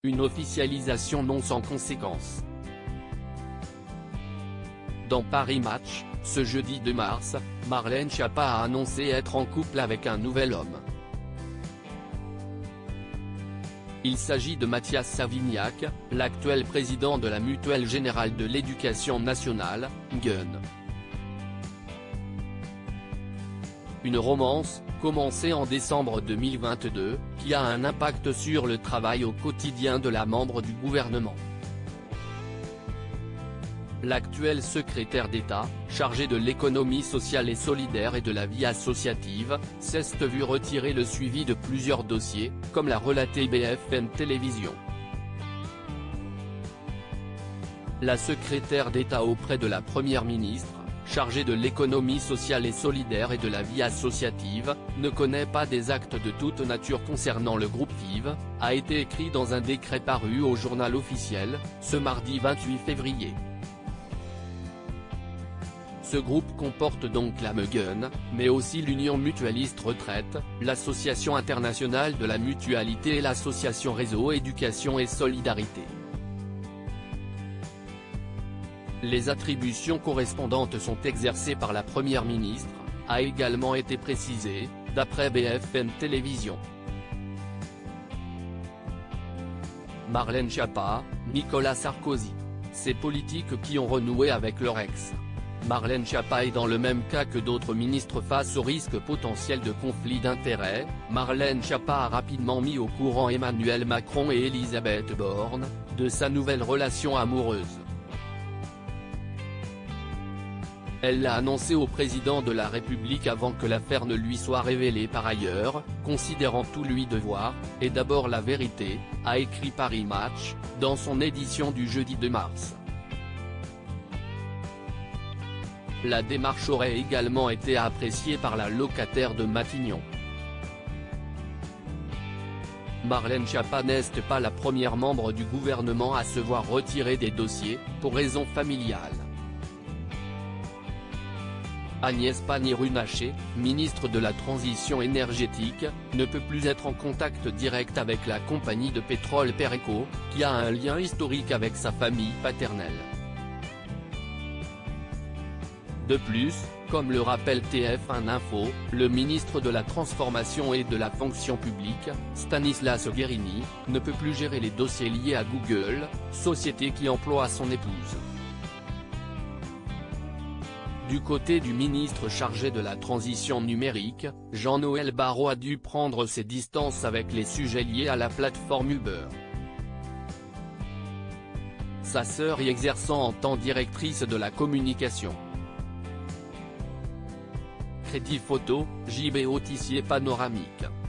une officialisation non sans conséquence. Dans Paris Match, ce jeudi 2 mars, Marlène Schiappa a annoncé être en couple avec un nouvel homme. Il s'agit de Mathias Savignac, l'actuel président de la Mutuelle Générale de l'Éducation nationale, MGEN. Une romance, commencée en décembre 2022, qui a un impact sur le travail au quotidien de la membre du gouvernement. L'actuel secrétaire d'État, chargé de l'économie sociale et solidaire et de la vie associative, s'est vu retirer le suivi de plusieurs dossiers, comme l'a relaté BFM Télévision. La secrétaire d'État auprès de la Première ministre, chargée de l'économie sociale et solidaire et de la vie associative, ne connaît pas des actes de toute nature concernant le groupe FIV, a été écrit dans un décret paru au Journal officiel, ce mardi 28 février. Ce groupe comporte donc la MGEN, mais aussi l'Union Mutualiste Retraite, l'Association internationale de la mutualité et l'Association Réseau Éducation et Solidarité. Les attributions correspondantes sont exercées par la Première ministre, a également été précisé, d'après BFM Télévision. Marlène Schiappa, Nicolas Sarkozy. Ces politiques qui ont renoué avec leur ex. Marlène Schiappa est dans le même cas que d'autres ministres face au risque potentiel de conflit d'intérêts. Marlène Schiappa a rapidement mis au courant Emmanuel Macron et Elisabeth Borne, de sa nouvelle relation amoureuse. Elle l'a annoncé au président de la République avant que l'affaire ne lui soit révélée par ailleurs, considérant tout lui devoir, et d'abord la vérité, a écrit Paris Match, dans son édition du jeudi 2 mars. La démarche aurait également été appréciée par la locataire de Matignon. Marlène Schiappa n'est pas la première membre du gouvernement à se voir retirer des dossiers, pour raisons familiales. Agnès Pannier-Runacher, ministre de la Transition énergétique, ne peut plus être en contact direct avec la compagnie de pétrole Pereco, qui a un lien historique avec sa famille paternelle. De plus, comme le rappelle TF1 Info, le ministre de la Transformation et de la Fonction publique, Stanislas Guerini, ne peut plus gérer les dossiers liés à Google, société qui emploie son épouse. Du côté du ministre chargé de la transition numérique, Jean-Noël Barrot a dû prendre ses distances avec les sujets liés à la plateforme Uber. Sa sœur y exerçant en tant directrice de la communication. Crédit photo, JB Tissier panoramique.